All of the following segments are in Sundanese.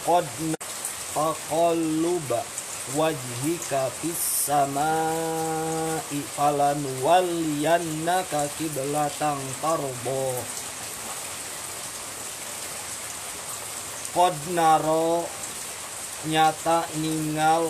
qad taqalluba wajhika fis samai falan walliyannaka qiblatan tarbo. Qad naro nyata ningal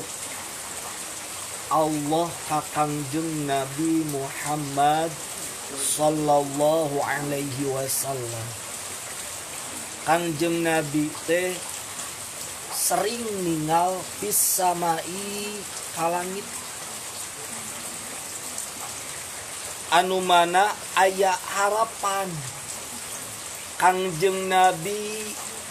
Allah ka Kangjeng Nabi Muhammad sallallahu alaihi wasallam. Kangjeng Nabi teh sering ningal fis samai ka langit anu mana aya harapan Kangjeng Nabi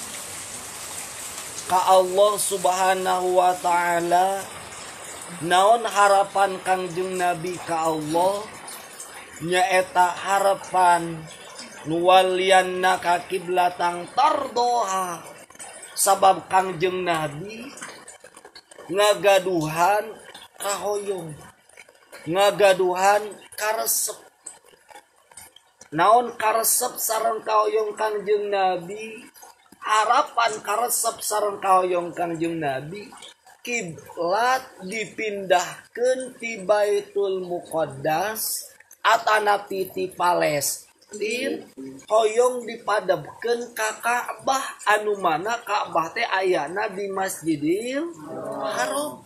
ka Allah Subhanahu wa ta'ala. Naon harapan Kangjeng Nabi ka Allah? Nyaeta harapan nuwalianna ka kiblatang tardoha. Sabab Kangjeng Nabi ngagaduhan kahoyong, ngagaduhan karesep. Naon karesep sareng kahoyong Kangjeng Nabi? Harapan karesep sareng kahoyong Kangjeng Nabi, kiblat dipindahkeun ti Baitul Muqaddas atanapi ti Palestin, hoyong dipadebkeun ka Ka'bah anu mana Ka'bah teh ayana di Masjidil Haram.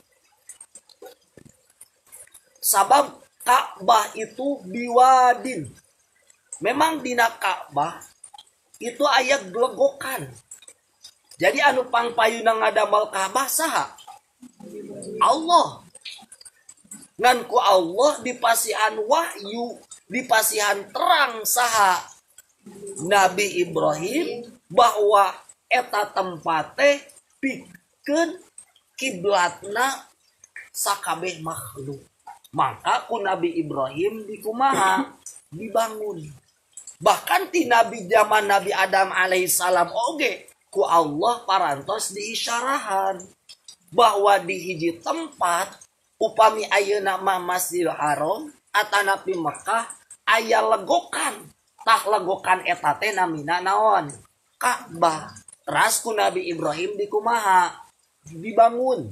Sabab Ka'bah itu biwadin. Memang dina Ka'bah itu aya glegokan. Jadi anu pangpayuna ngadamel Ka'bah saha? Allah. Ngan ku Allah dipasihan wahyu, dipasihan terang saha Nabi Ibrahim bahwa eta tempat teh pikeun kiblatna sakabeh makhluk. Maka ku Nabi Ibrahim dikumaha dibangun. Bahkan ti Nabi zaman Nabi Adam alaihissalam oge ku Allah parantos diisyarahan bahwa di hiji tempat upami ayeuna mah Masjidil Haram atanapi Mekah aya legokan. Tah legokan eta teh namina naon? Ka'bah. Teras ku Nabi Ibrahim dikumaha? Dibangun.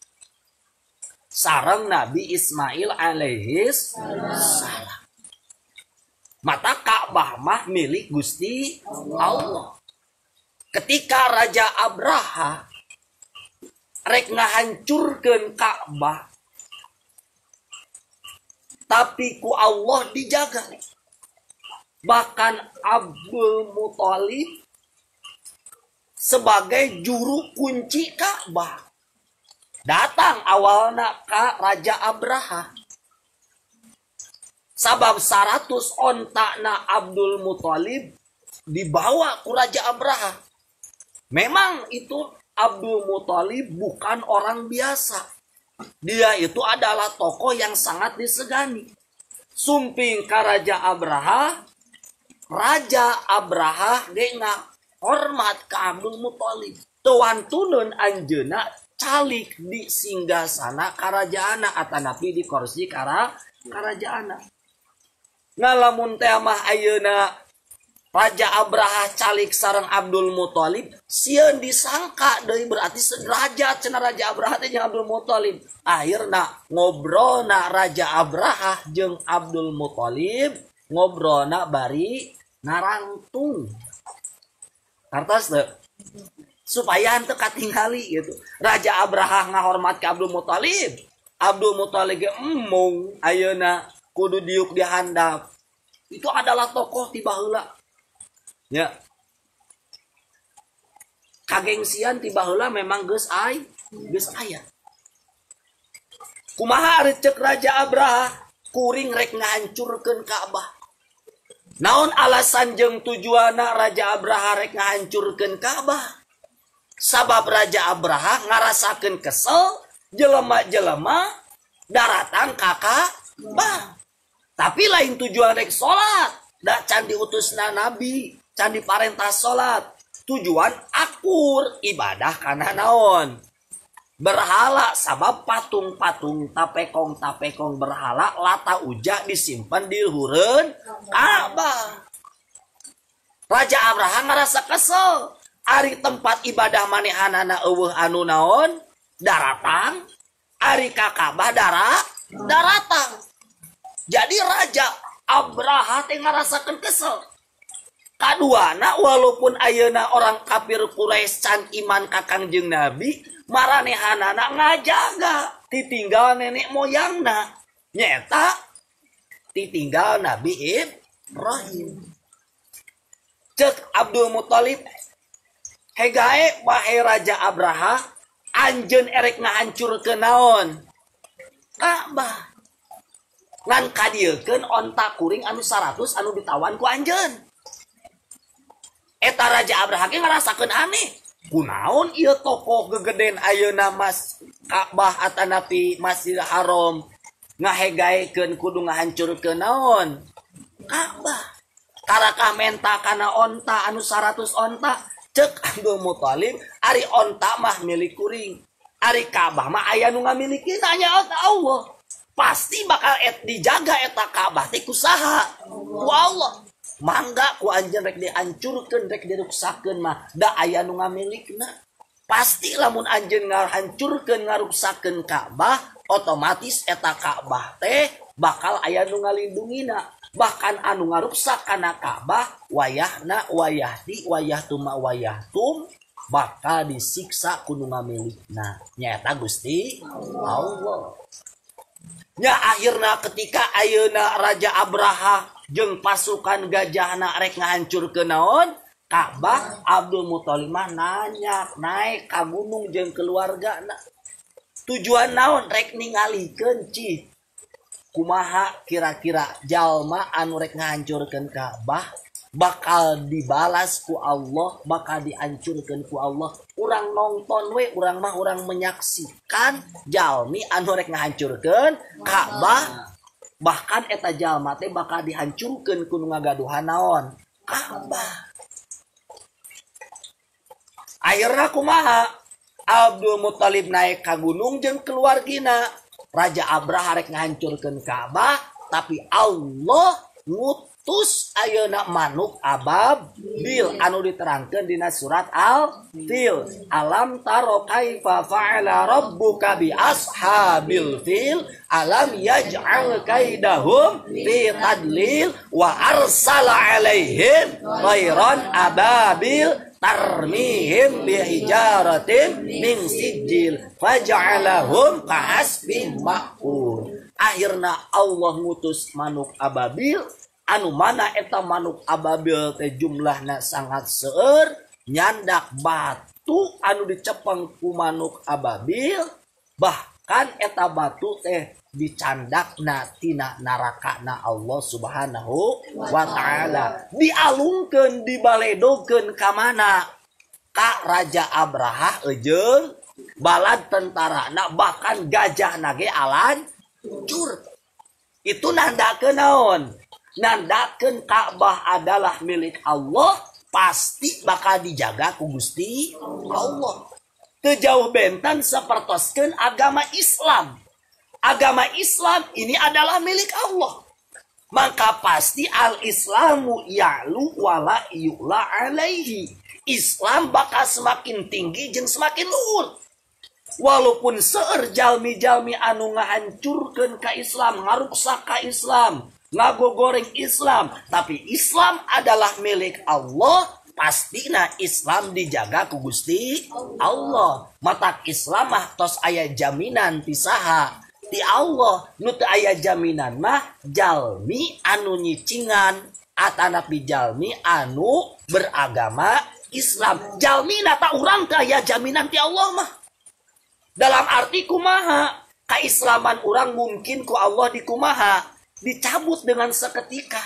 Sareng Nabi Ismail alaihissalam. Mata Ka'bah mah milik Gusti Allah. Ketika Raja Abraha rek ngahancurkeun Ka'bah, tapi ku Allah dijaga. Bahkan Abdul Muthalib sebagai juru kunci Ka'bah datang awalna ka Raja Abraha. Sabab 100 ontakna Abdul Muthalib dibawa ku Raja Abraha. Memang itu Abdul Muthalib bukan orang biasa. Dia itu adalah tokoh yang sangat disegani. Sumping ka Raja Abraha, Raja Abraha denga hormat ka Abdul Muthalib. Tuantuneun anjeuna calik di singgasana karajaana atanapi di kursi karajaana. Ngalamun teh mah ayeuna Raja Abraha calik sareng Abdul Muthalib, sieun disangka deui berarti sederajat cenah Raja Abraha teh jeung Abdul Muthalib. Akhirna ngobrolna Raja Abraha jeung Abdul Muthalib, ngobrolna bari narangtung. Kartos teu? Supaya henteu katingali gitu. Raja Abraha ngahormat ke Abdul Muthalib. Abdul Muthalib ge emung ayeuna kudu diuk di handap. Itu adalah tokoh ti baheula. Ya. Kagengsian ti baheula memang geus aya. Kumaha ari ceuk Raja Abraha kuring rek ngahancurkeun Ka'bah. Naon alasan jeung tujuanna Raja Abraha rek ngahancurkeun Ka'bah? Sabab Raja Abraha ngarasakeun kesel jelema-jelema daratan ka Ka'bah. Tapi lain tujuan rek salat, da can diutusna Nabi, can diparentah salat. Tujuan akur ibadah kana naon? Berhala, sabab patung-patung tapekong-tapekong berhala lata uja disimpan di luhureun Ka'bah. Raja Abraha ngerasa kesel. Ari tempat ibadah manehanana eueuh anu naon daratan, ari ka Ka'bah daratan. Jadi Raja Abraha teh ngarasakeun kesel. Kaduana walaupun ayeuna orang kafir Quraisy can iman ka Kangjeng Nabi, maranehanana ngajaga ditinggal nenek moyangna. Nyeta ditinggal Nabi Ibrahim. Cek Abdul Muthalib, hegae wahai Raja Abraha, anjeun erek ngahancurkeun naon? Ka'bah. Ngan kadiekeun onta kuring anu 100 anu ditawan ku anjeun. Eta Raja Abraha ge ngarasakeun aneh. Kunaon ieu tokoh gegeden ayeuna Mas Ka'bah atanapi Masjidil Haram ngahegaekeun kudu ngahancurkeun naon? Ka'bah. Karakah menta kana onta anu 100 onta. Cek Abdul Muthalib, ari onta mah milik kuring. Ari Ka'bah mah aya nu ngamiliki nanya Allah. Pasti bakal dijaga eta Ka'bah teh kusaha? Ku Allah. Mangga ku anjeun rek dihancurkeun rek diruksakeun mah da aya nu ngamilikna. Pasti lamun anjeun ngahancurkeun ngaruksakeun Ka'bah, otomatis eta Ka'bah teh bakal aya nu ngalindungina. Bahkan anu ngaruksak kana Ka'bah wayahna wayahti wayahtuma wayahtum bakal disiksa kudu ngamilikna. Nyaeta Gusti Allah. Nya akhirna ketika ayeuna Raja Abraha jeung pasukan gajahna rek ngahancurkeun naon? Ka'bah, Abdul Muthalib mah nanya naik ka gunung jeung keluargana. Tujuan naon? Rek ningalikeun cih. Kumaha kira-kira jalma anu rek ngahancurkeun Ka'bah bakal dibalas ku Allah, bakal dihancurkeun ku Allah. Urang nonton we, urang mah urang menyaksikan jalmi anu rek ngahancurkeun Ka'bah. Bahkan eta jalma teh bakal dihancurkeun ku nu ngagaduhan naon? Ka'bah. Akhirna kumaha? Abdul Muthalib naik ka gunung jeung keluargina. Raja Abraha rek ngahancurkeun Ka'bah, tapi Allah ngutus ayeuna manuk ababil anu diterangkeun dina surat Al-Fil. Alam taro kaifa fa'ala rabbuka bi ashabil fil alam yaj'al kaidahum fi tadlil wa arsala alaihim tayran ababil tarmihim bihijaratin min sijil faja'alahum ka'asbin ma'kul. Akhirna Allah ngutus manuk ababil anu mana eta manuk ababil teh jumlahna sangat seueur, nyandak batu anu dicepeng ku manuk ababil, bahkan eta batu teh dicandakna tina narakana Allah Subhanahu wa ta'ala, dialungkeun dibaledokeun ka mana? Ka Raja Abraha jeung balad tentarana, bahkan gajahna ge alancur. Itu nandakeun naon? Nandakeun Ka'bah adalah milik Allah, pasti bakal dijaga ku Gusti Allah. Teu jauh bentan sapertoskeun agama Islam. Agama Islam ini adalah milik Allah. Maka pasti al-Islamu ya'lu wala yu'la alaihi. Islam bakal semakin tinggi jeung semakin luhur. Walaupun seueur jalmi-jalmi anu ngahancurkeun ka Islam, ngaruksak ka Islam, ngagogoreng Islam, tapi Islam adalah milik Allah, pastina Islam dijaga ku Gusti Allah. Matak Islam mah tos aya jaminan ti saha? Ti Allah. Nu teu aya jaminan mah jalmi anu nyicingan atanapi jalmi anu beragama Islam. Jalmi nata urang teu aya jaminan ti Allah mah. Dalam arti kumaha? Kaislaman urang mungkin ku Allah dikumaha? Dicabut dengan seketika.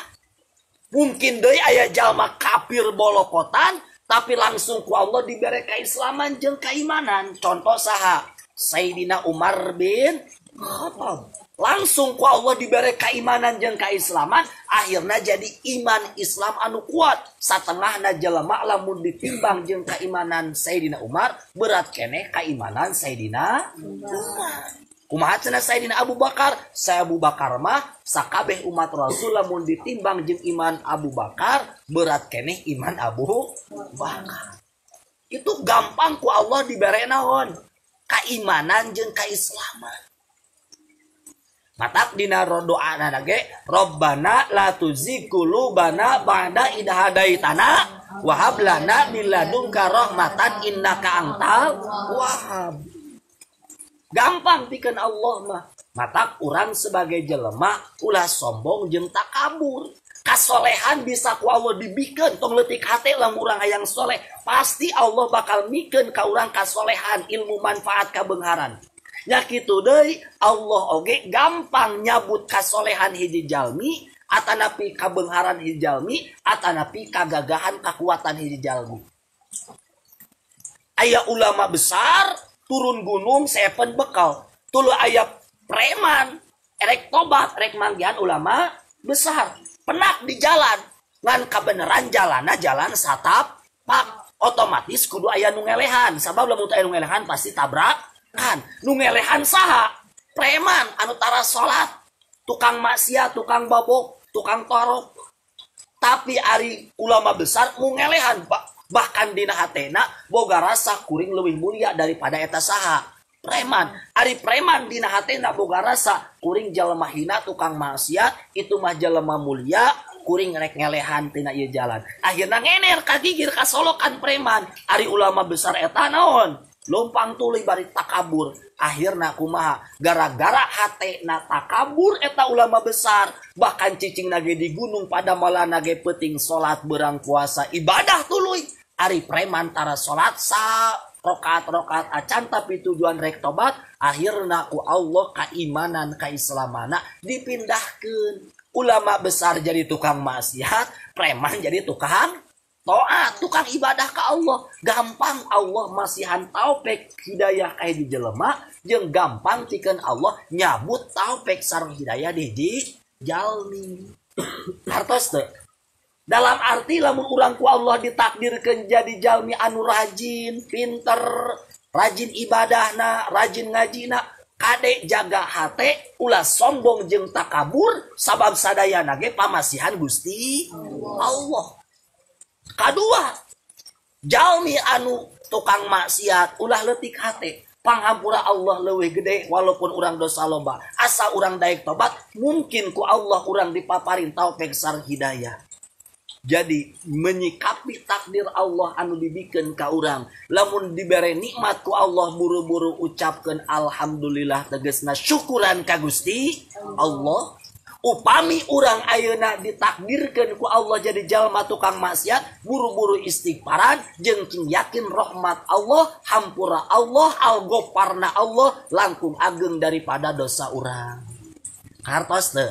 Mungkin deui aya jalma kafir bolokotan tapi langsung ku Allah dibere kaislaman jeung keimanan. Contoh saha? Sayyidina Umar bin Khattab. Langsung ku Allah diberi keimanan jeung kaislaman, akhirnya jadi iman Islam anu kuat. Satengahna jelema lamun ditimbang jeung keimanan Sayyidina Umar, berat keneh keimanan Sayyidina Umar. Kumaha cenah Sayyidina Abu Bakar? Saya Abu Bakar mah sakabeh umat Rasul lamun ditimbang jeung iman Abu Bakar, berat keneh iman Abu Bakar. Itu gampang ku Allah dibere naon? Kaimanan jeung kaislaman. Matak dina doana nage Rabbana la tuzigh qulubana ba'da idh hadaitana wa hab lana min ladunka rahmatan innaka antal wahhab. Gampang pikeun Allah mah. Matak urang sebagai jelema ulah sombong jeung takabur. Kasolehan bisa ku Allah dibikeun tong leutik hate lamun urang hayang soleh, pasti Allah bakal mikeun ka urang kasolehan ilmu manfaat kabeungharan. Nya kitu deui Allah oge gampang nyabut kasolehan hiji jalmi atanapi kabeungharan hiji jalmi atanapi kagagahan kakuatan hiji jalmi. Aya ulama besar turun gunung sepen bekal. Tuluy aya preman erek tobat erek manggihan ulama besar. Penak di jalan ngan kabeneran jalanna jalan satap pak otomatis kudu aya nu ngelehan. Sabab lamun aya nu ngelehan pasti tabrak. Kan nu ngelehan saha? Preman anu tara salat, tukang maksiat, tukang babok, tukang torok. Tapi ari ulama besar nu ngelehan bahkan dina hatena boga rasa kuring leuwih mulia daripada eta saha? Preman. Ari preman dina hatena boga rasa kuring jelema hina tukang maksiat itu mah jelema mulia, kuring rek ngelehan tina ieu jalan. Akhirna ngener kagigir kasolokan preman. Ari ulama besar eta naon? Lompang tuluy bari takabur. Akhirna kumaha? Gara-gara hatena takabur eta ulama besar. Bahkan cicing nage di gunung pada malah nage peuting salat beurang puasa ibadah tuluy. Ari preman tara salat sa rokat-rokat acan tapi tujuan rek tobat. Akhirna ku Allah kaimanan kaislamana dipindahkeun. Ulama besar jadi tukang maksiat, preman jadi tukang toat, tukang ibadah ke Allah. Gampang Allah masihan taufik hidayah kayak di jelema jeung gampang pikeun Allah nyabut taufik sareng hidayah di jalmi. Hartos teu? Dalam arti lamun urang ku Allah ditakdirkeun jadi jalmi anu rajin, pinter, rajin ibadahna, rajin ngajina, kade jaga hate, ulah sombong jeung takabur, sabab sadayana ge pamasihan Gusti Allah. Kadua, jalmi anu tukang maksiat ulah leutik hate, panghampura Allah leuwih gede walaupun urang dosa loba. Asa urang daek tobat, mungkin ku Allah urang dipaparin taufik sareng hidayah. Jadi menyikapi takdir Allah anu dibikeun ka urang, lamun dibere nikmat ku Allah buru-buru ucapkeun alhamdulillah tegasna syukuran ka Gusti Allah. Upami urang ayeuna ditakdirkeun ku Allah jadi jalma tukang maksiat, buru-buru istighfaran jeung yakin rahmat Allah, hampura Allah, al-ghafarna Allah langkung ageng daripada dosa urang. Kartos teu?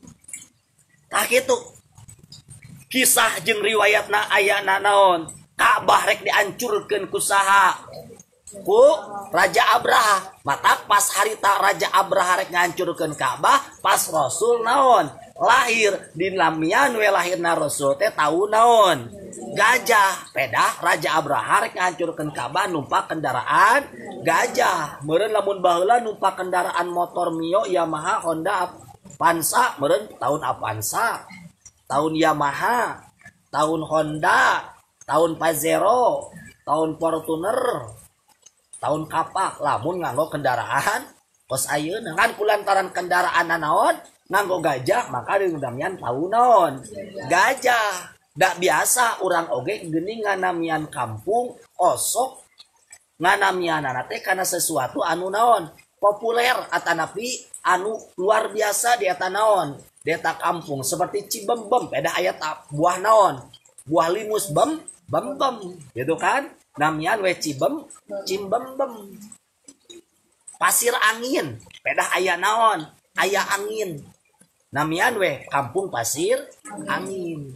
Tah kitu. Kisah jeung riwayatna ayana naon? Ka'bah rek dihancurkeun ku saha? Ku Raja Abraha. Matak pas harita Raja Abraha rek ngahancurkeun Ka'bah, pas Rasul naon? Lahir di lamian we lahirna Rasul teh tahu naon? Gajah. Pedah Raja Abraha rek ngahancurkeun Ka'bah numpak kendaraan gajah. Meureun lamun baheula numpak kendaraan motor Mio, Yamaha, Honda, Avanza, meureun tahun Avanza, tahun Yamaha, tahun Honda, tahun Pajero, tahun Fortuner, tahun kapak. Lamun nganggo kendaraan kos ayeuna kan kulantaran kendaraan naon nganggo gajah, maka dinamian tahu naon gajah. Da biasa urang oge geuning nganamian kampung osok nganamianana teh kana sesuatu anu naon populer atanapi anu luar biasa di eta naon di eta kampung. Seperti Cibembem pedah aya buah naon buah limus bembem gitu kan, namian we Cimbembem. Pasir Angin pedah aya naon aya angin, namian we kampung Pasir Angin.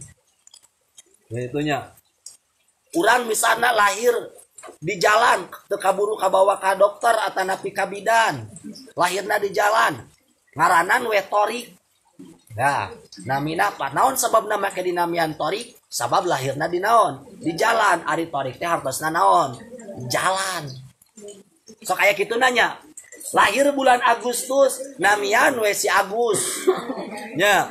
Itunya urang misalnya lahir di jalan teu kaburu kabawa ka dokter atanapi ka bidan, lahirna di jalan ngaranan we Torik. Nah, namina apa? Naon sabab nama ke dinamian Torik? Sabab lahirna di naon? Di jalan. Ari Torik teh hartosna naon? Jalan. Sok aya kitu nanya. Lahir bulan Agustus, namian we si Agus. Nya.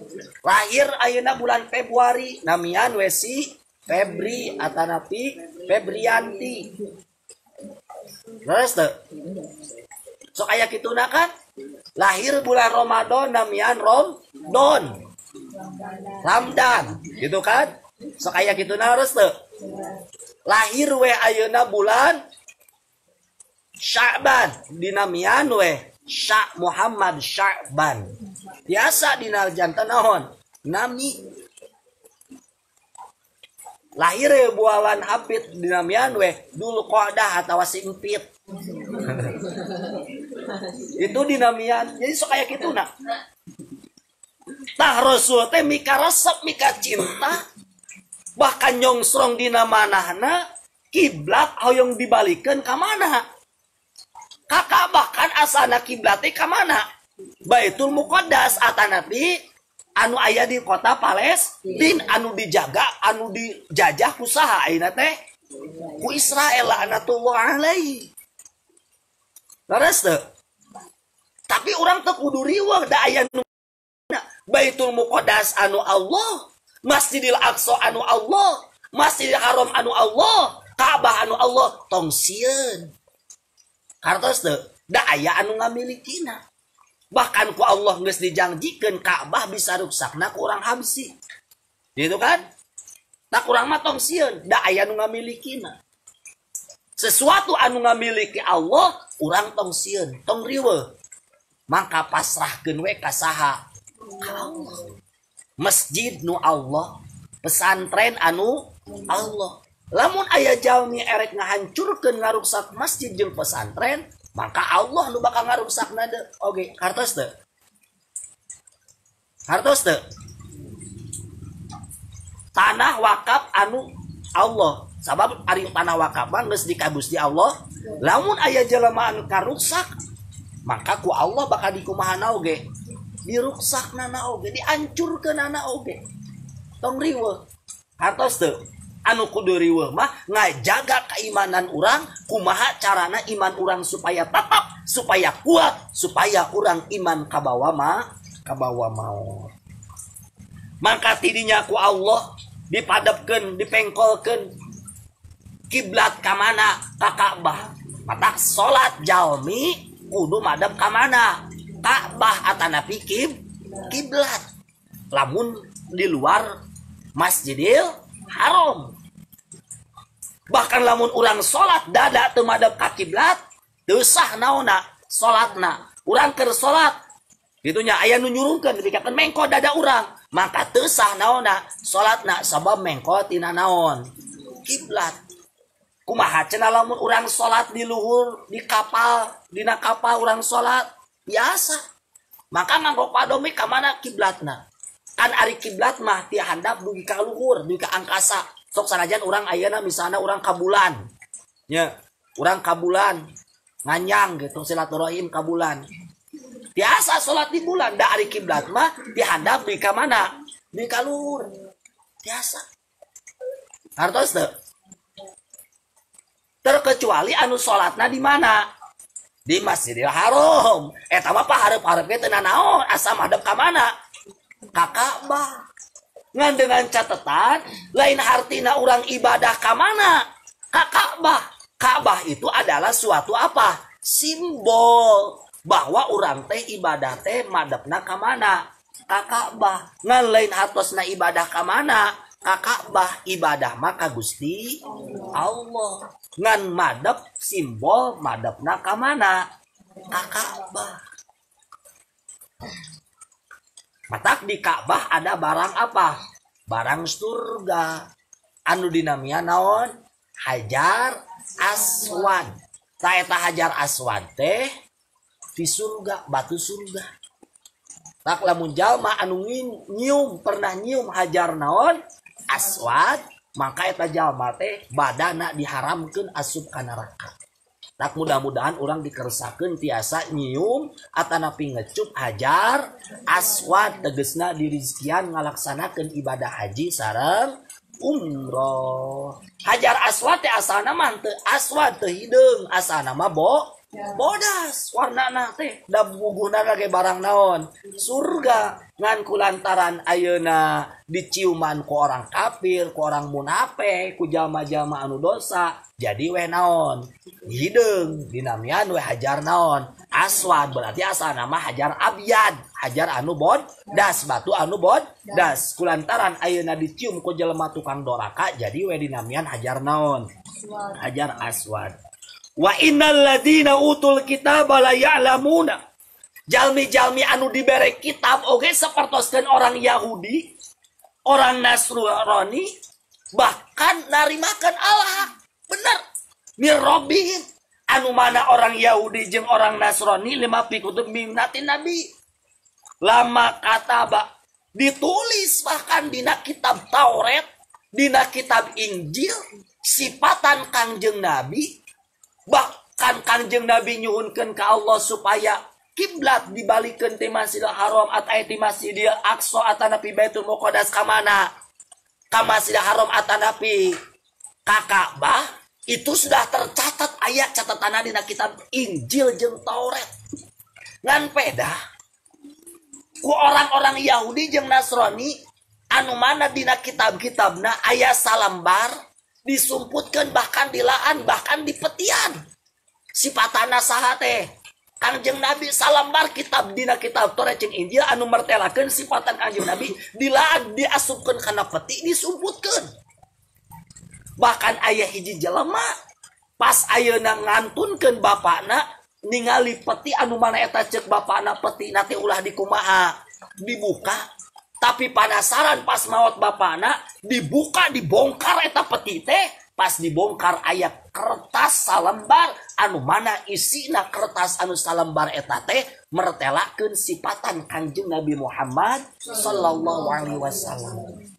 Lahir ayeuna bulan Februari, namian we si Febri atanapi Febrianti. Terus tuh. So kayak gitu kan? Lahir bulan Ramadan namian Romdon. Ramdan, gitu kan? So kayak gitu harus tuh. Lahir we ayeuna bulan Sya'ban dinamian we Sya' Muhammad Sya'ban. Biasa dina janten naon? Nami. Lahir we bulan Hafid dinamian we Dzulqa'dah atawa Simpit. Itu dinamian. Jadi so kayak gitu nah. Tah Rasul teh mika resep mika cinta bahkan nyongsrong dina manahna kiblat hoyong dibalikeun ka mana? Kakak bahkan asana kiblat teh ka mana? Baitul Muqaddas atanapi anu aya di kota Palestina anu dijaga anu dijajah ku saha ayeuna teh? Ku Israel laknatullah alaihi. Leres teu? Tapi urang teu kudu riweuh da aya nu Baitul Muqaddas anu Allah, Masjidil Aqsa anu Allah, Masjidil Haram anu Allah, Ka'bah anu Allah, tong sieun. Kartos teu, da aya anu ngamilikina. Bahkan ku Allah geus dijanjikeun Ka'bah bisa ruksakna ku urang habsi. Gitu kan? Tak urang mah tong sieun, da aya anu ngamilikina. Sesuatu anu ngamiliki Allah, urang tong sieun, tong riweuh. Maka pasrahkeun we ka saha? Allah. Masjid nu Allah, pesantren anu Allah. Lamun aya jalmi erek ngahancurkeun ngaruksak masjid jeung pesantren, maka Allah nu bakal ngaruksakna deui. Oge, kartos teu? Kartos teu? Tanah wakaf anu Allah. Sabab ari tanah wakaf mah geus di ka Gusti Allah. Lamun aya jelema anu karuksak, maka ku Allah bakal dikumaha oge. Diruksakna oge, dihancurkeunana oge. Tong riweuh. Hartos teu? Anu kudu riweuh mah ngajaga keimanan urang, kumaha carana iman urang supaya tetap, supaya kuat, supaya urang iman kabawa maut. Maka tidinya ku Allah dipadepkeun, dipengkolkeun kiblat ka mana? Ka Ka'bah. Matak salat jalmi kudu madep ka mana? Ka'bah atanapi kiblat. Lamun di luar Masjidil Haram. Bahkan lamun urang salat dada teu madep ka kiblat, teu sah naonna salatna. Urang keur salat gitunya aya nu nyurungkeun dipikakeun mengko dada urang, maka teu sah naonna salatna sabab mengko tina naon? Kiblat. Kumaha cenah lamun urang salat di luhur di kapal, dina kapal urang salat biasa. Maka nganggo padomi ka mana kiblatna? Kan ari kiblat mah ti handap dugi ka luhur, dugi ka angkasa. Sok sanajan urang ayeuna misalna urang ka bulan. Nya, urang ka bulan nganyang gitu silaturahim ka bulan. Biasa salat di bulan, da ari kiblat mah ti handap dugi ka mana? Dugi ka luhur. Biasa. Hartos teu? Terkecuali anu salatna di mana? Di Masjidil Haram. Eta mah pahareup-hareup ge teu naon, asa madep ka mana? Ka Ka'bah. Ngan dengan catatan lain hartina urang ibadah ka mana? Ka Ka'bah. Ka'bah itu adalah suatu apa? Simbol bahwa urang teh ibadah teh madepna ka mana? Ka Ka'bah. Ngan lain hartosna ibadah ka mana? Ka Ka'bah. Ibadah mah ka Gusti Allah. Ngan madep simbol madepna ka mana? Ka Ka'bah. Matak di Ka'bah ada barang apa? Barang surga. Anu dinamia naon? Hajar Aswad. Ta eta Hajar Aswad teh di surga, batu surga. Tak lamun jalma anu nyium pernah nyium hajar naon? Aswad, maka eta jalma teh badana diharamkeun asup ka neraka. Tak mudah-mudahan orang dikersakeun tiasa nyium atanapi ngecup hajar aswad tegesna dirizkian ngalaksanakeun ibadah haji sareng umroh. Hajar aswad teh asalna mah teu aswad teu hideung, asalna mah bodas warna teh da bubuhna ge barang naon surga ngan kulantaran ayeuna diciuman ku orang kafir ku orang munafik ku jalma-jalma anu dosa jadi we naon hideung dinamian we hajar naon aswad berarti asal nama hajar abyad hajar anu bodas batu anu bodas kulantaran ayeuna dicium ku jelema tukang doraka jadi we dinamian hajar naon hajar aswad. Wa innal ladina utul kitaba la ya'lamuna jalmi-jalmi anu dibere kitab oge sapertoskeun orang Yahudi orang Nasrani bahkan narimakeun Allah bener mir rabbihim anu mana orang Yahudi jeung orang Nasrani lima pikutub minati nabi lama kataba ditulis bahkan dina kitab Taurat dina kitab Injil sifatan Kangjeng Nabi bahkan Kangjeng Nabi nyuhunkeun ka Allah supaya kiblat dibalikeun ti Masjidil Haram atau ti Masjidil Aqsa atanapi Baitul Muqaddas ka mana? Ka Masjidil Haram atanapi ka Ka'bah itu sudah tercatat ayat catatanna dina kitab Injil jeung Taurat. Ngan pedah ku orang-orang Yahudi jeung Nasrani anu mana dina kitab-kitabna aya salambar disumputkan bahkan dilaan bahkan di petian sifatana saha teh Kangjeng Nabi salambar kitab dina kitab Taurat jeung Injil anu mertelakeun sifatan Kangjeng Nabi dilaan diasupkeun kana peti disumputkeun bahkan aya hiji jelema pas ayeuna ngantunkeun bapana ningali peti anu mana eta ceuk bapana peti nate ulah dikumaha dibuka tapi penasaran pas maot bapana dibuka dibongkar eta peti teh pas dibongkar aya kertas salembar anu mana isina kertas anu salembar eta teh mertelakeun sifatan Kangjeng Nabi Muhammad sallallahu alaihi wasallam.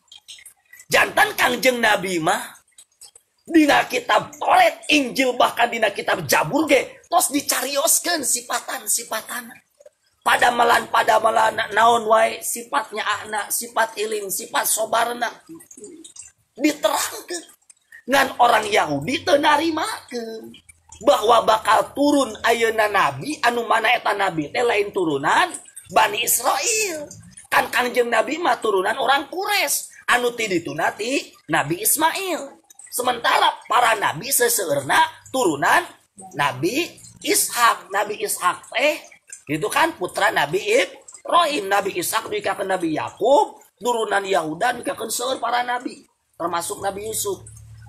Jantan Kangjeng Nabi mah dina kitab Taurat Injil bahkan dina kitab Zabur ge tos dicarioskeun sifatan-sifatan pada malan naon wae sifatnya ahna sifat iling sifat sobarna diterangkeun ngan orang Yahudi teu narimakeun bahwa bakal turun ayeuna nabi anu mana eta nabi teh lain turunan Bani Israil kan Kangjeng Nabi mah turunan orang Quraisy anu ti dituna ti Nabi Ismail sementara para nabi seseueurna turunan Nabi Ishak teh itu kan putra Nabi Ibrahim, Nabi Ishak dikakeun Nabi Yakub, turunan Yahuda dikakeun seueur para nabi, termasuk Nabi Yusuf.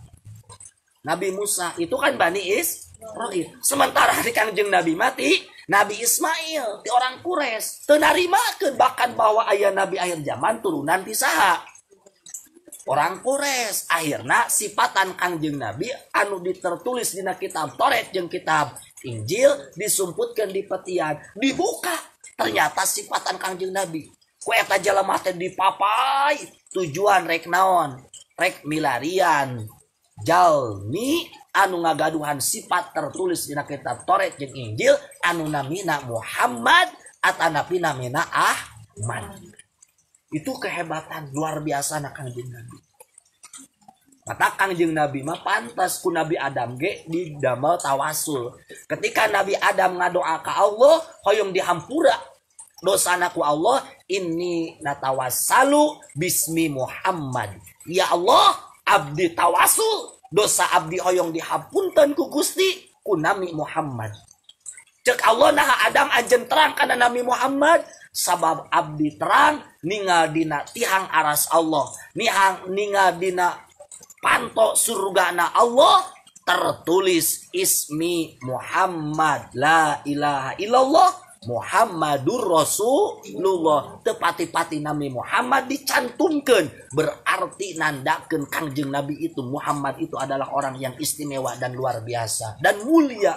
Nabi Musa itu kan Bani Israil. Sementara di Kangjeng Nabi mati, Nabi Ismail di orang Quraisy teu narimakeun bahkan bahwa aya nabi akhir zaman turunan ti saha? Orang Quraisy. Akhirna sifatan Kangjeng Nabi anu ditertulis dina kitab Taurat jeung kitab Injil disumputkan di petian dibuka ternyata sifatan Kangjeng Nabi ku eta jelema teh dipapai tujuan rek naon rek milarian jalmi anu ngagaduhan sifat tertulis dina kitab Taurat jeung Injil anu namina Muhammad atanapi namina Ahmad. Itu kehebatan luar biasa na Kangjeng Nabi. Mata Kangjeng Nabi mah pantas ku Nabi Adam ge didamel tawasul. Ketika Nabi Adam ngadoa ka Allah, hoyong dihampura dosana ku Allah, inni natawassalu bismi Muhammad. Ya Allah, abdi tawasul, dosa abdi hoyong dihampunten ku Gusti ku Nabi Muhammad. Cek Allah nah Adam anjeun terang kana Nabi Muhammad sabab abdi terang ningal dina tihang aras Allah, ningal dina panto surgana Allah tertulis ismi Muhammad la ilaha illallah Muhammadur Rasulullah tepati-pati Nabi Muhammad dicantumkan berarti nandakeun Kangjeng Nabi itu Muhammad itu adalah orang yang istimewa dan luar biasa dan mulia.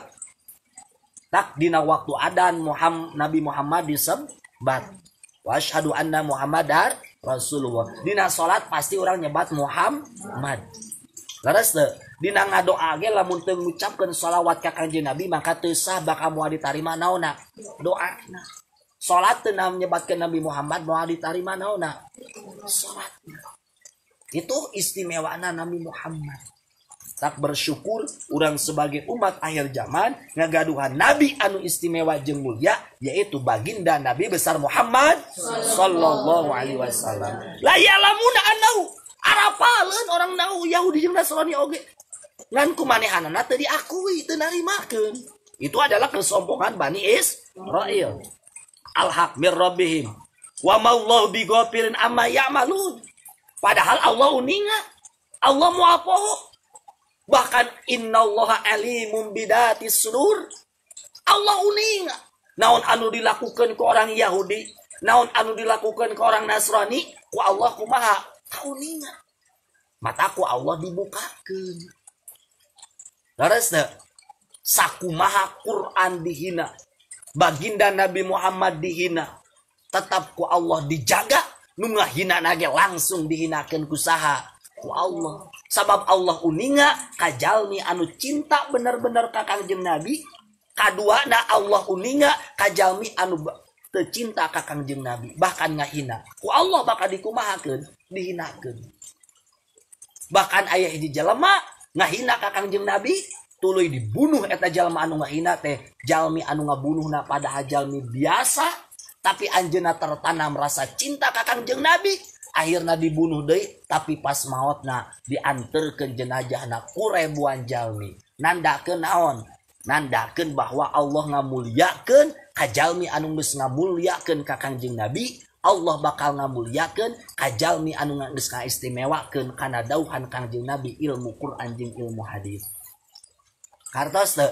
Tak dina waktu adan Nabi Muhammad disebat wa asyhadu anna Muhammadar Rasulullah. Dina salat pasti orang nyebat Muhammad. Leres teu? Dina ngadoa ge lamun teu ngucapkeun shalawat ka Kangjeng Nabi maka teu sah bakal moal ditarima naonna doana. Salat teu nyebatkeun Nabi Muhammad moal ditarima naonna salatna. Itu istimewana Nabi Muhammad. Tak bersyukur orang sebagai umat akhir zaman ngagaduhan nabi anu istimewa jeung mulia yaitu baginda Nabi besar Muhammad sallallahu alaihi wasallam. La ya'lamuna annahu arapaleun orang nahu Yahudi jeung Nasrani oge. Ngan kumanehanana teu diakui teu narimakeun. Itu adalah kesombongan Bani Israil. Al-haq mir rabbihim wa mallahu bighafilin amma ya'malun. Padahal Allah uninga, Allah muapoho. Bahkan innallaha alimun bidatis sudur. Allah uninga. Naon anu dilakukan ke orang Yahudi, naon anu dilakukan ke orang Nasrani, ku Allah kumaha kauninga. Mataku Allah dibukakeun. Laresna sakumaha Quran dihina, baginda Nabi Muhammad dihina, tetap ku Allah dijaga, nu ngahina nage langsung dihinakeun ku saha? Ku Allah. Sabab Allah uninga kajalmi anu cinta bener-bener ka Kangjeng Nabi. Kaduana Allah uninga kajalmi anu teu cinta ka Kangjeng Nabi, bahkan ngahina. Ku Allah bakal dikumahakeun, dihinakeun. Bahkan aya hiji jelema ngahina ka Kangjeng Nabi, tuluy dibunuh eta jalma anu ngahina teh jalmi anu ngabunuhna padahal jalmi biasa, tapi anjeunna tertanam rasa cinta ka Kangjeng Nabi. Akhirna dibunuh deui, tapi pas maotna dianterkeun jenazahna ku ribuan jalmi. Nandakeun naon? Nandakeun bahwa Allah ngamulyakeun ka jalmi anu geus ngamulyakeun ka Kangjeng Nabi. Allah bakal ngamulyakeun ka jalmi anu geus ngaistimewakeun kana dauhan Kangjeng Nabi ilmu Quran jeung ilmu hadis. Kartos teu?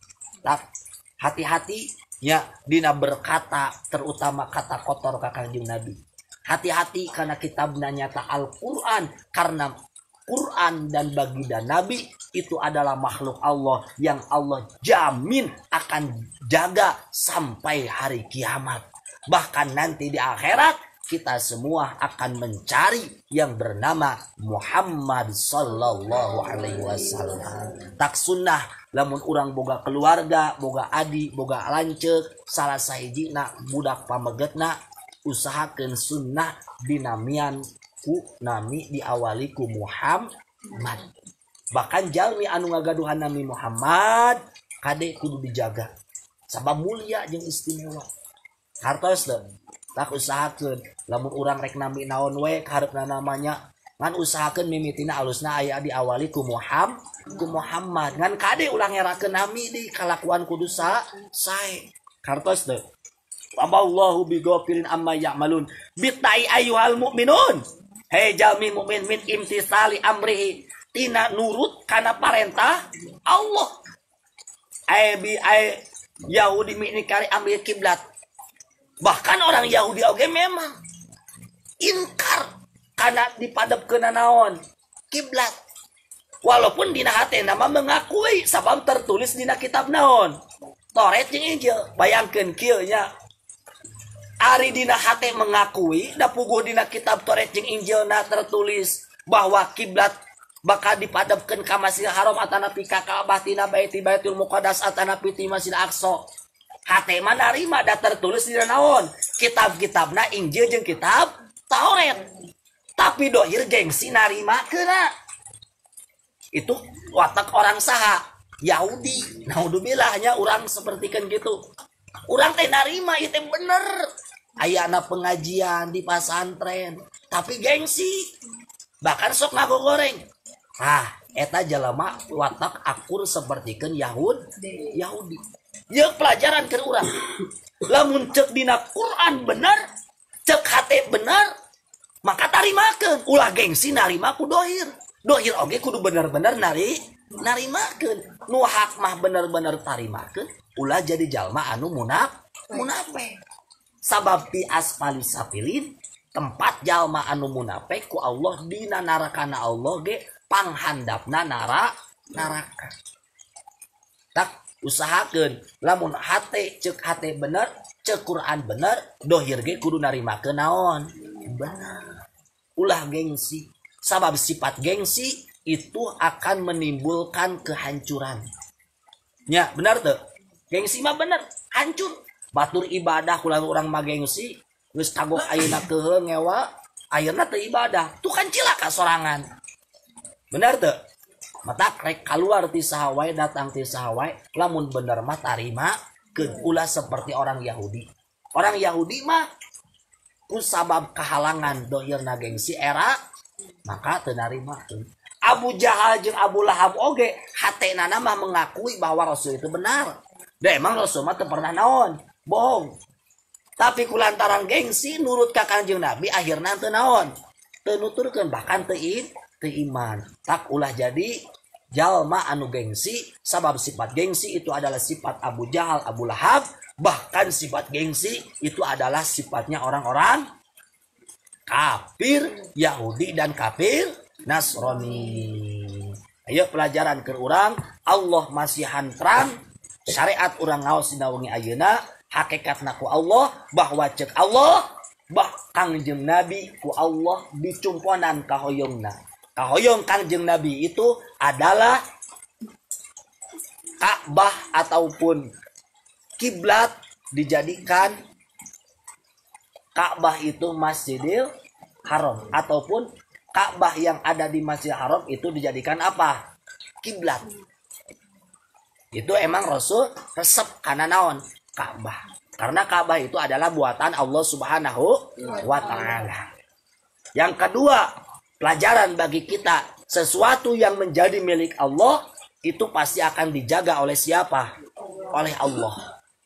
Hati-hati nya dina berkata, terutama kata kotor ka Kangjeng Nabi. Hati-hati karena kitabna nyata Al-Quran. Karena Quran dan baginda Nabi itu adalah makhluk Allah yang Allah jamin akan jaga sampai hari kiamat. Bahkan nanti di akhirat kita semua akan mencari yang bernama Muhammad sallallahu alaihi wasallam. Tak sunnah lamun urang boga keluarga, boga adi, boga lanceuk, salah sahijina budak pamegetna usahakeun sunnah dinamian ku nami diawali ku Muhammad. Bahkan jalmi anu ngagaduhan nami Muhammad kade kudu dijaga sabab mulia jeung istimewa. Hartos teu? Tak usahakeun lamun urang rek nami naon we kareupna namanya ngan usahakeun mimitina alusna aya diawali ku Muhammad. Ngan kade ulang ngerakeun nami di kalakuan kudu sae. Hartos teu? Wallahu bighafilin amma ya'malun. Bitai ayyuhal mu'minun. Hei jalmi mukmin min imtisali amrihi, tina nurut kana parentah Allah. Ai Yahudi mikari ambil kiblat. Bahkan orang Yahudi oge memang inkar kana dipadepkeun naon? Kiblat. Walaupun dina hatena mah mengakui sabab tertulis dina kitab naon? Toret jeung Injil. Bayangkeun kieu nya. Ari dina hate mengakui da puguh dina kitab Toret jeung Injilna tertulis bahwa kiblat bakal dipadepkeun ka Masjidil Haram atanapi ka Ka'bah tina Baitul Muqaddas atanapi ti Masjidil Aqsa. Hate mah narima da tertulis dina naon? Kitab-kitabna Injil jeung kitab Taurat. Tapi dohir gengsi narimakeuna. Itu watak orang saha? Yahudi. Naudzubillah urang sapertikeun gitu. Urang teh narima ieu teh bener. Ayana pengajian di pasantren, tapi gengsi. Bahkan sok ngagogoreng. Eta jalema watak akur sapertikeun Yahudi. Ye pelajaran keur urang. Lamun ceuk dina Quran bener, ceuk hate bener, maka tarimakeun. Ulah gengsi narima ku dohir. Dohir oge kudu bener-bener narimakeun. Nu hak mah bener-bener tarimakeun. Ulah jadi jalma anu munafik. Sabab di asfali safilin, tempat jalma anu munafik ku Allah dina narakana Allah ge panghandapna naraka. Tak usahakeun lamun hate ceuk hate bener, ceuk Quran bener, dohir ge kudu narimakeun naon? Bener. Ulah gengsi. Sabab sifat gengsi itu akan menimbulkan kehancuran. Ya, benar tuh. Gengsi mah bener, hancur. Batur ibadah kulang orang mah gengsi, geus kagok ayeuna keheung ngewa, ayeuna teu ibadah. Tuh kan cilaka sorangan. Benar teu? Matak rek keluar ti sahawai datang ti sahawai lamun bener mah tarima ke ulah seperti orang Yahudi. Orang Yahudi mah ku sabab kehalangan dohirna gengsi era maka teu narima. Abu Jahal jeung Abu Lahab oge hatenana mah mengakui bahwa Rasul itu benar. Da emang Rasul mah teu pernah naon, bohong. Tapi kulantaran gengsi nurut ka Kanjeng Nabi akhirna teu naon, teu nuturkeun bahkan teu iman. Tak ulah jadi jalma anu gengsi, sabab sifat gengsi itu adalah sifat Abu Jahal, Abu Lahab, bahkan sifat gengsi itu adalah sifatnya orang-orang kafir Yahudi dan kafir Nasrani. Ayo pelajaran ke urang, Allah masih terang, syariat urang ngaos dina wengi ayeuna, hakikatna ku Allah bahwa cek Allah bah Kangjeng Nabi ku Allah dicumponan kahoyongna. Kahoyong Kangjeng Nabi itu adalah Ka'bah ataupun kiblat dijadikan Ka'bah itu Masjidil Haram ataupun Ka'bah yang ada di Masjidil Haram itu dijadikan apa? Kiblat. Itu emang Rasul resep kana naon? Ka'bah. Karena Ka'bah itu adalah buatan Allah Subhanahu wa taala. Yang kedua, pelajaran bagi kita, sesuatu yang menjadi milik Allah itu pasti akan dijaga oleh siapa? Oleh Allah.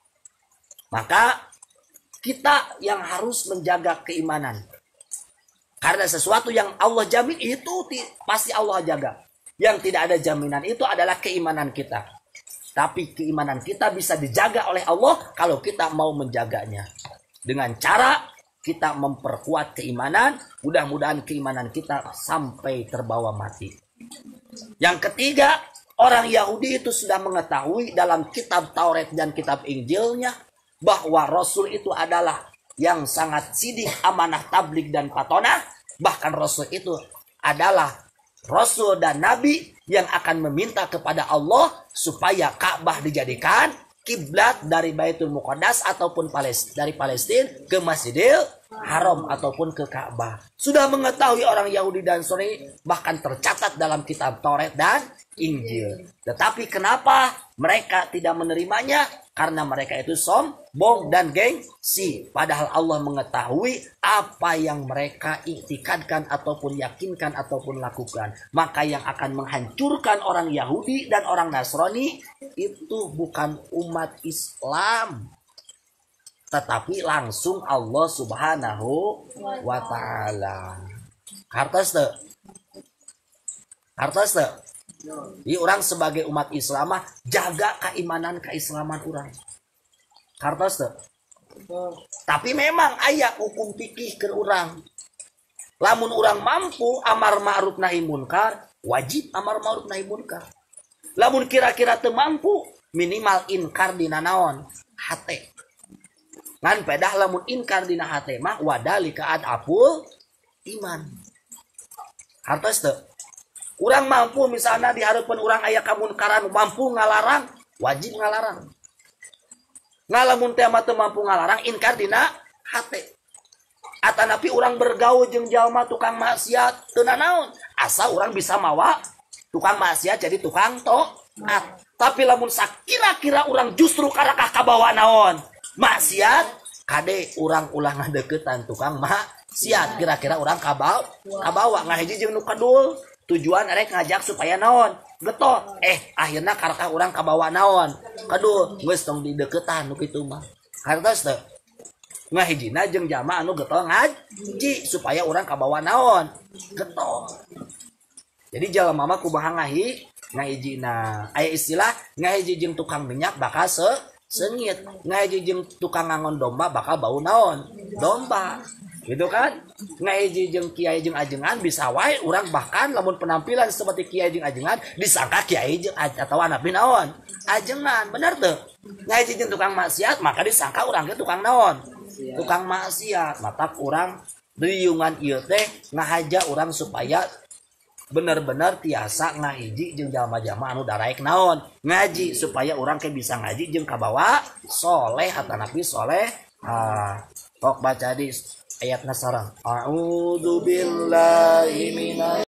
Maka kita yang harus menjaga keimanan. Karena sesuatu yang Allah jamin itu pasti Allah jaga. Yang tidak ada jaminan itu adalah keimanan kita. Tapi keimanan kita bisa dijaga oleh Allah kalau kita mau menjaganya. Dengan cara kita memperkuat keimanan, mudah-mudahan keimanan kita sampai terbawa mati. Yang ketiga, orang Yahudi itu sudah mengetahui dalam kitab Taurat dan kitab Injilnya bahwa Rasul itu adalah yang sangat sidik, amanah, tabligh dan patonah. Bahkan Rasul itu adalah Rasul dan Nabi yang akan meminta kepada Allah supaya Ka'bah dijadikan kiblat dari Baitul Muqaddas ataupun dari Palestina ke Masjidil Haram ataupun ke Ka'bah. Sudah mengetahui orang Yahudi dan Nasrani, bahkan tercatat dalam kitab Taurat dan Injil. Tetapi kenapa mereka tidak menerimanya? Karena mereka itu sombong dan gengsi. Padahal Allah mengetahui apa yang mereka iktikadkan ataupun yakinkan ataupun lakukan. Maka yang akan menghancurkan orang Yahudi dan orang Nasrani itu bukan umat Islam, tetapi langsung Allah Subhanahu wa taala. Kartos teu? Kartos teu? Jadi orang sebagai umat Islam jaga keislaman orang. Kartos teu? Tapi memang aya hukum fikih ke orang. Lamun orang mampu amar ma'ruf nahi munkar, wajib amar ma'ruf nahi munkar. Lamun kira-kira teu mampu, minimal inkar dina naon? Hate. Ngan pedah lamun inkar dina hate mah wadalika adapul iman. Hartos teu? Urang mampu misalnya di hareupeun urang aya kamunkaran mampu ngalarang, wajib ngalarang. Ngalamun teh mah teu mampu ngalarang inkar dina hate. Atanapi urang bergaul jeung jalma tukang maksiat teu naon, asa urang bisa mawa tukang maksiat jadi tukang taat. Tapi lamun sakira-kira urang justru karakah kabawa naon? Maksiat, kade urang ulah ngadeukeutan tukang maksiat. Kira-kira urang kabawa ngahiji jeung nu kadul. Tujuan erek ngajak supaya naon? Geto. Akhirna karakah urang kabawa naon? Kadul, geus tong dideuketan nu kitu mah. Hartos teu? Ngahijina jeung jama anu geto ngaji supaya urang kabawa naon? Geto. Jadi jalma mah kumaha ngahijina. Aya istilah ngahiji jeung tukang minyak bakal sengit, ngahiji jeung tukang ngangon domba bakal bau naon? Domba. Gitu kan? Ngahiji jeung kiai jeung ajengan bisa wae urang bahkan lamun penampilan seperti kiai jeung ajengan disangka kiai jeung atawa napi naon? Ajengan, bener teu? Ngahiji jeung tukang maksiat maka disangka urang ge tukang naon? Tukang maksiat. Mata urang riungan ieu teh ngahaja urang supaya bener-bener tiasa ngahiji jeung jalma-jalma anu daraek naon? Ngaji supaya urang ke bisa ngaji jeung kabawa soleh atanapi soleh. Kok baca di ayat nasarang. A'udzu billahi minasy